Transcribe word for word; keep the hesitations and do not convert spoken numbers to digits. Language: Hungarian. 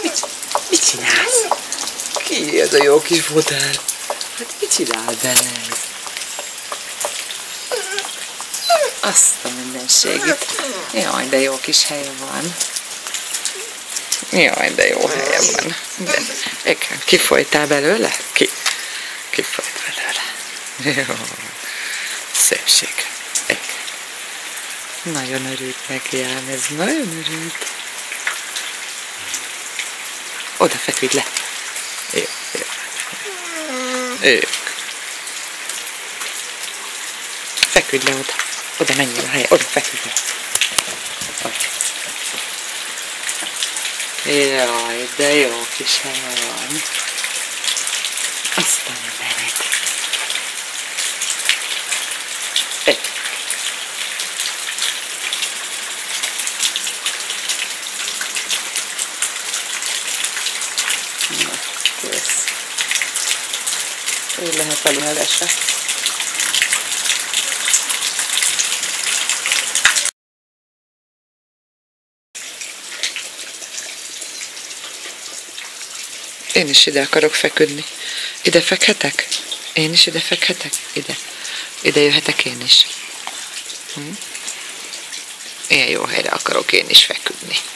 Mit, mit csinálsz? Ki ez a jó kis fotel? Hát mit csinál benne ez? Azt a mindenségét. Jaj, de jó kis helye van. Jaj, de jó helye van. De, igen, kifolytál belőle? Ki? Kifolyt belőle. Jó. Szépség. Igen. Nagyon örült neki ám, ez nagyon örült. Oda feküdj le. Jó, jó. Ők. Feküdj le oda. Oda menjél a helye. Oda feküdj le. Jaj, de jó kis helye van. Aztán mindenit. Egy. Na, kész. Így lehet felülelesre. Én is ide akarok feküdni. Ide fekhetek? Én is ide fekhetek? Ide. Ide jöhetek én is. Hm? Ilyen jó helyre akarok én is feküdni.